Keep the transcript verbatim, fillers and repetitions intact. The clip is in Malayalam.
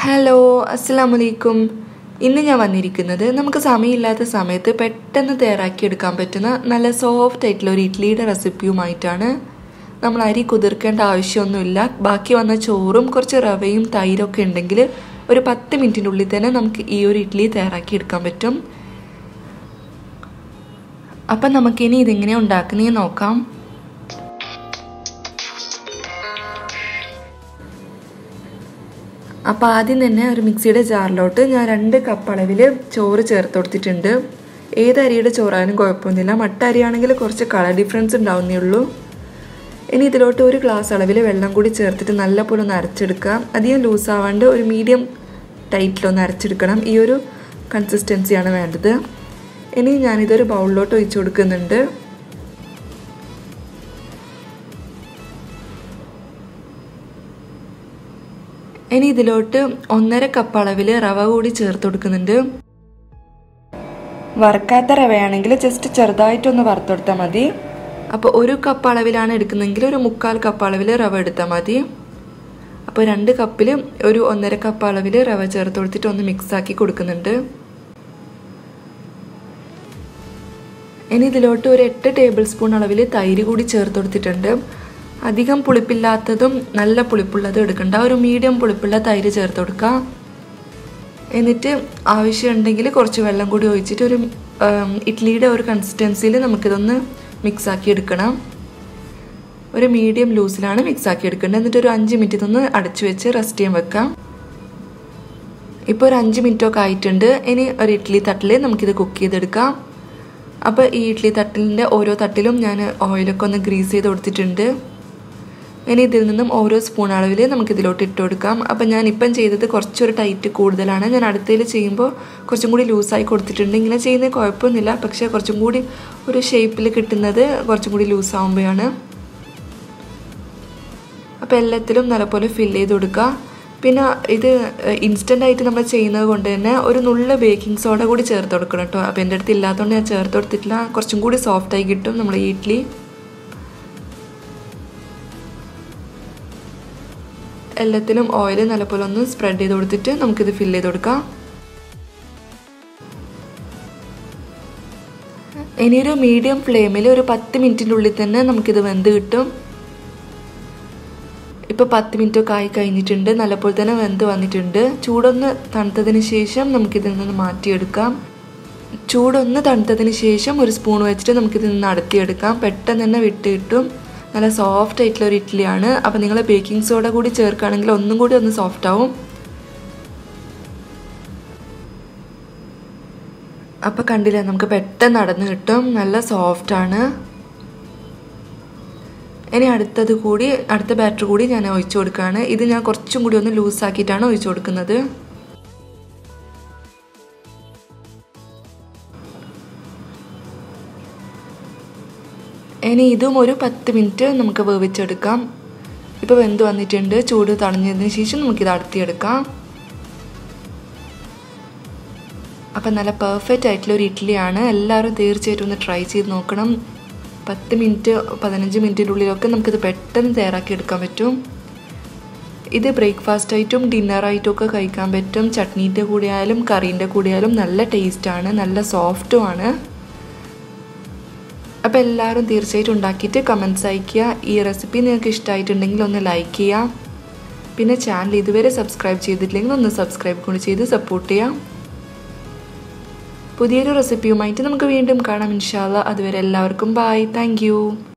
ഹലോ അസ്സലാമു അലൈക്കും. ഇന്ന് ഞാൻ വന്നിരിക്കുന്നത് നമുക്ക് സമയമില്ലാത്ത സമയത്ത് പെട്ടെന്ന് തയ്യാറാക്കിയെടുക്കാൻ പറ്റുന്ന നല്ല സോഫ്റ്റ് ആയിട്ടുള്ള ഒരു ഇഡ്ഡലിയുടെ റെസിപ്പിയുമായിട്ടാണ്. നമ്മൾ അരി കുതിർക്കേണ്ട ആവശ്യമൊന്നുമില്ല. ബാക്കി വന്ന ചോറും കുറച്ച് റവയും തൈരൊക്കെ ഉണ്ടെങ്കിൽ ഒരു പത്ത് മിനിറ്റിനുള്ളിൽ തന്നെ നമുക്ക് ഈ ഒരു ഇഡ്ഡലി തയ്യാറാക്കിയെടുക്കാൻ പറ്റും. അപ്പം നമുക്കിനി ഇതെങ്ങനെയാണ് ഉണ്ടാക്കുന്നതെന്ന് നോക്കാം. അപ്പോൾ ആദ്യം തന്നെ ഒരു മിക്സിയുടെ ജാറിലോട്ട് ഞാൻ രണ്ട് കപ്പ് അളവിൽ ചോറ് ചേർത്ത് കൊടുത്തിട്ടുണ്ട്. ഏത് അരിയുടെ ചോറായാലും കുഴപ്പമൊന്നുമില്ല. മട്ട അരിയാണെങ്കിൽ കുറച്ച് കളർ ഡിഫറൻസ് ഉണ്ടാവുന്നേ ഉള്ളൂ. ഇനി ഇതിലോട്ട് ഒരു ഗ്ലാസ് അളവിൽ വെള്ളം കൂടി ചേർത്തിട്ട് നല്ലപോലെ ഒന്ന് അരച്ചെടുക്കാം. അധികം ലൂസാവാണ്ട് ഒരു മീഡിയം ടൈറ്റിലൊന്ന് അരച്ചെടുക്കണം. ഈ ഒരു കൺസിസ്റ്റൻസിയാണ് വേണ്ടത്. ഇനി ഞാനിതൊരു ബൗളിലോട്ട് ഒഴിച്ചു കൊടുക്കുന്നുണ്ട്. ഇനി ഇതിലോട്ട് ഒന്നര കപ്പ് അളവിൽ റവ കൂടി ചേർത്ത് കൊടുക്കുന്നുണ്ട്. വറുക്കാത്ത റവയാണെങ്കിൽ ജസ്റ്റ് ചെറുതായിട്ടൊന്ന് വറുത്തെടുത്താൽ മതി. അപ്പോൾ ഒരു കപ്പ് അളവിലാണ് എടുക്കുന്നതെങ്കിൽ ഒരു മുക്കാൽ കപ്പ് അളവിൽ റവ എടുത്താൽ മതി. അപ്പോൾ രണ്ട് കപ്പിൽ ഒരു ഒന്നര കപ്പ് അളവിൽ റവ ചേർത്ത് കൊടുത്തിട്ട് ഒന്ന് മിക്സാക്കി കൊടുക്കുന്നുണ്ട്. ഇനി ഇതിലോട്ട് ഒരു എട്ട് ടേബിൾ സ്പൂൺ അളവിൽ തൈര് കൂടി ചേർത്ത് കൊടുത്തിട്ടുണ്ട്. അധികം പുളിപ്പില്ലാത്തതും നല്ല പുളിപ്പുള്ളതും എടുക്കണ്ട. ഒരു മീഡിയം പുളിപ്പുള്ള തൈര് ചേർത്ത് കൊടുക്കുക. എന്നിട്ട് ആവശ്യമുണ്ടെങ്കിൽ കുറച്ച് വെള്ളം കൂടി ഒഴിച്ചിട്ട് ഒരു ഇഡ്ഡലിയുടെ ഒരു കൺസിസ്റ്റൻസിയിൽ നമുക്കിതൊന്ന് മിക്സാക്കി എടുക്കണം. ഒരു മീഡിയം ലൂസിലാണ് മിക്സാക്കി എടുക്കേണ്ടത്. എന്നിട്ട് ഒരു അഞ്ച് മിനിറ്റ് ഇതൊന്ന് അടച്ചു വെച്ച് റെസ്റ്റ് ചെയ്യാൻ വെക്കാം. ഇപ്പോൾ ഒരു അഞ്ച് മിനിറ്റൊക്കെ ആയിട്ടുണ്ട്. ഇനി ഒരു ഇഡ്ഡലി തട്ടിൽ നമുക്കിത് കുക്ക് ചെയ്തെടുക്കാം. അപ്പോൾ ഈ ഇഡ്ഡലി തട്ടിലിൻ്റെ ഓരോ തട്ടിലും ഞാൻ ഓയിലൊക്കെ ഒന്ന് ഗ്രീസ് ചെയ്ത് കൊടുത്തിട്ടുണ്ട്. ഇനി ഇതിൽ നിന്നും ഓരോ സ്പൂൺ അളവിൽ നമുക്കിതിലോട്ട് ഇട്ട് കൊടുക്കാം. അപ്പം ഞാനിപ്പം ചെയ്തത് കുറച്ചൊരു ടൈറ്റ് കൂടുതലാണ്. ഞാൻ അടുത്തതിൽ ചെയ്യുമ്പോൾ കുറച്ചും കൂടി ലൂസായി കൊടുത്തിട്ടുണ്ട്. ഇങ്ങനെ ചെയ്യുന്നത് കുഴപ്പമൊന്നുമില്ല. പക്ഷേ കുറച്ചും കൂടി ഒരു ഷേപ്പിൽ കിട്ടുന്നത് കുറച്ചും കൂടി ലൂസാകുമ്പോഴാണ്. അപ്പോൾ എല്ലാത്തിലും നല്ലപോലെ ഫില്ല് ചെയ്ത് കൊടുക്കുക. പിന്നെ ഇത് ഇൻസ്റ്റൻ്റ് ആയിട്ട് നമ്മൾ ചെയ്യുന്നത് കൊണ്ട് തന്നെ ഒരു നുള്ള ബേക്കിംഗ് സോഡ കൂടി ചേർത്ത് കൊടുക്കണം കേട്ടോ. അപ്പോൾ എൻ്റെ അടുത്ത് ഇല്ലാത്തതുകൊണ്ട് ഞാൻ ചേർത്ത് കൊടുത്തിട്ടില്ല. കുറച്ചും കൂടി സോഫ്റ്റായി കിട്ടും നമ്മൾ ഈ ഇഡ്ഡലി. എല്ലാത്തിലും ഓയിൽ നല്ലപോലെ ഒന്ന് സ്പ്രെഡ് ചെയ്ത് കൊടുത്തിട്ട് നമുക്കിത് ഫില്ല് ചെയ്ത് കൊടുക്കാം. ഇനിയൊരു മീഡിയം ഫ്ലെയിമിൽ ഒരു പത്ത് മിനിറ്റിൻ്റെ ഉള്ളിൽ തന്നെ നമുക്കിത് വെന്ത് കിട്ടും. ഇപ്പോൾ പത്ത് മിനിറ്റൊക്കെ ആയി കഴിഞ്ഞിട്ടുണ്ട്. നല്ലപോലെ തന്നെ വെന്ത് വന്നിട്ടുണ്ട്. ചൂടൊന്ന് തണുത്തതിന് ശേഷം നമുക്കിതിൽ നിന്ന് മാറ്റിയെടുക്കാം. ചൂടൊന്ന് തണുത്തതിന് ശേഷം ഒരു സ്പൂൺ വെച്ചിട്ട് നമുക്കിതിൽ നിന്ന് അടത്തിയെടുക്കാം. പെട്ടെന്ന് തന്നെ വിട്ട് കിട്ടും. നല്ല സോഫ്റ്റ് ആയിട്ടുള്ള ഒരു ഇഡ്ഡലിയാണ്. അപ്പോൾ നിങ്ങൾ ബേക്കിംഗ് സോഡ കൂടി ചേർക്കുകയാണെങ്കിൽ ഒന്നും കൂടി ഒന്ന് സോഫ്റ്റ് ആവും. അപ്പോൾ കണ്ടില്ലേ, നമുക്ക് പെട്ടെന്ന് നടന്ന് കിട്ടും. നല്ല സോഫ്റ്റാണ്. ഇനി അടുത്തത് കൂടി അടുത്ത ബാറ്റർ കൂടി ഞാൻ ഒഴിച്ചു കൊടുക്കുകയാണ്. ഇത് ഞാൻ കുറച്ചും കൂടി ഒന്ന് ലൂസാക്കിയിട്ടാണ് ഒഴിച്ചു കൊടുക്കുന്നത്. ഇനി ഇതും ഒരു പത്ത് മിനിറ്റ് നമുക്ക് വേവിച്ചെടുക്കാം. ഇപ്പോൾ വെന്ത് വന്നിട്ടുണ്ട്. ചൂട് തണിഞ്ഞതിന് ശേഷം നമുക്കിത് അടത്തിയെടുക്കാം. അപ്പം നല്ല പെർഫെക്റ്റ് ആയിട്ടുള്ള ഒരു ഇഡ്ഡലിയാണ്. എല്ലാവരും തീർച്ചയായിട്ടും ഒന്ന് ട്രൈ ചെയ്ത് നോക്കണം. പത്ത് മിനിറ്റ് പതിനഞ്ച് മിനിറ്റിൻ്റെ ഉള്ളിലൊക്കെ നമുക്കിത് പെട്ടെന്ന് തയ്യാറാക്കി എടുക്കാൻ പറ്റും. ഇത് ബ്രേക്ക്ഫാസ്റ്റ് ആയിട്ടും ഡിന്നറായിട്ടും ഒക്കെ കഴിക്കാൻ പറ്റും. ചട്നീൻ്റെ കൂടെ ആയാലും കറീൻ്റെ കൂടെ ആയാലും നല്ല ടേസ്റ്റാണ്, നല്ല സോഫ്റ്റുമാണ്. അപ്പോൾ എല്ലാവരും തീർച്ചയായിട്ടും ഉണ്ടാക്കിയിട്ട് കമൻറ്റ്സ് അയയ്ക്കുക. ഈ റെസിപ്പി നിങ്ങൾക്ക് ഇഷ്ടമായിട്ടുണ്ടെങ്കിൽ ഒന്ന് ലൈക്ക് ചെയ്യുക. പിന്നെ ചാനൽ ഇതുവരെ സബ്സ്ക്രൈബ് ചെയ്തിട്ടില്ലെങ്കിൽ ഒന്ന് സബ്സ്ക്രൈബ് കൂടി ചെയ്ത് സപ്പോർട്ട് ചെയ്യാം. പുതിയൊരു റെസിപ്പിയുമായിട്ട് നമുക്ക് വീണ്ടും കാണാം ഇൻഷാ അല്ലാഹ്. അതുവരെ എല്ലാവർക്കും ബൈ. Thank you.